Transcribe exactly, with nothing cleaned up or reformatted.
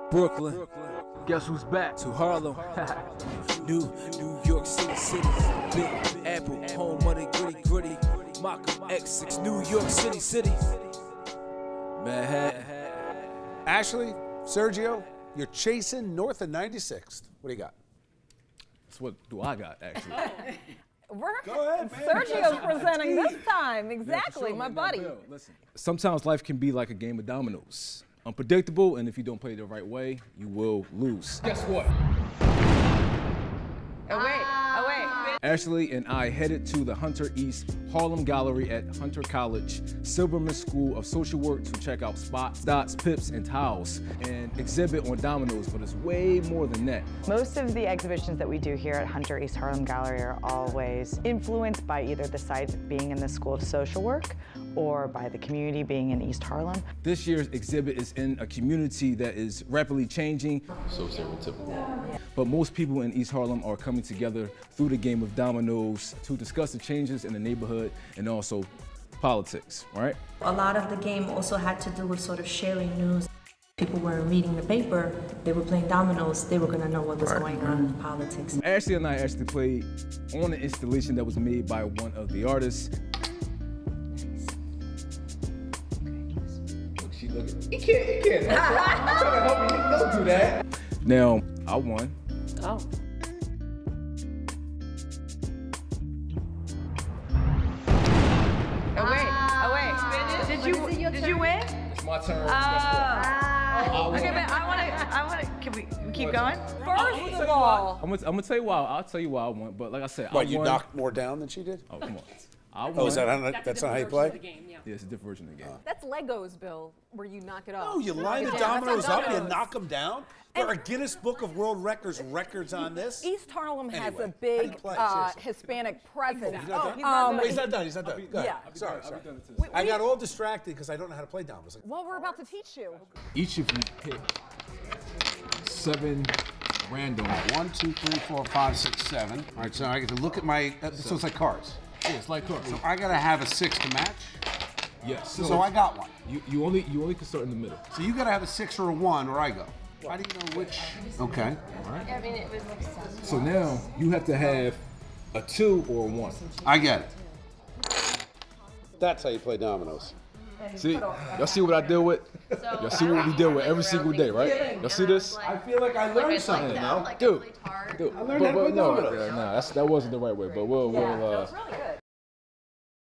Brooklyn. Guess who's back? To Harlem. New New York City, City. Big Apple, home of the gritty, gritty. Malcolm X six, New York City, City. Manhattan. Ashley, Sergio, you're chasing north of ninety-sixth. What do you got? That's what do I got, actually. We're, Go ahead, man. Sergio's presenting this time. Exactly, Yeah, sure, my man. buddy. Yo, listen. Sometimes life can be like a game of dominoes. Unpredictable, and if you don't play it the right way, you will lose. Guess what? Oh, wait. Oh, wait. Ashley and I headed to the Hunter East Harlem Gallery at Hunter College, Silverman School of Social Work to check out spots, dots, pips, and tiles, and exhibit on dominoes, but it's way more than that. Most of the exhibitions that we do here at Hunter East Harlem Gallery are always influenced by either the sites being in the School of Social Work or by the community being in East Harlem. This year's exhibit is in a community that is rapidly changing. So stereotypical. But most people in East Harlem are coming together through the game of dominoes to discuss the changes in the neighborhood and also politics, right? A lot of the game also had to do with sort of sharing news. People weren't reading the paper, they were playing dominoes, they were gonna know what was right. going on in politics. Ashley and I actually played on an installation that was made by one of the artists. Look, she looking. You can't, you can't. I'm trying to help you, don't do that. Now, I won. Oh. Oh, wait. Oh, wait. Did you, did you win? It's my turn. Oh. Okay, but I want to, I want to, can we keep going? First of all. I'm gonna, I'm gonna tell you why. I'll tell you why I won. But like I said, What, I you won. knocked more down than she did? Oh, come on. I won. Oh, is that how, That's, that's a not how you different play? version of the game, yeah. Yeah, it's a different version of the game. That's Legos, Bill, where you knock it off. Oh, you line the Yeah, dominoes that's up, how you dominoes. knock them down? There are Guinness Book of World Records records on this? East Harlem has Anyway, a how do big you play? uh, Seriously. Hispanic presence. He's not done? he's not done. Wait, he's not done, he's not done. Go ahead. Yeah. Sorry, I'll sorry. be done with this. I got all distracted because I don't know how to play dominoes. Well, we're about to teach you. Each of you pick seven random. One, two, three, four, five, six, seven. All right, so I get to look at my, uh, so it's like cards. Yeah, it's like cards. So I gotta have a six to match. Yes. So I got one. You you only you only can start in the middle. So you gotta have a six or a one, or I go. How do you know which? Okay. All right. I mean, it was like seven. So now you have to have a two or a one. I get it. That's how you play dominoes. See, y'all see what I deal with? Y'all see what we deal with every single day, right? Y'all see this? I feel like I learned something now. Dude, dude. I learned but, how to but play no, dominoes. yeah, no, that's, that wasn't the right way. But we'll we'll uh,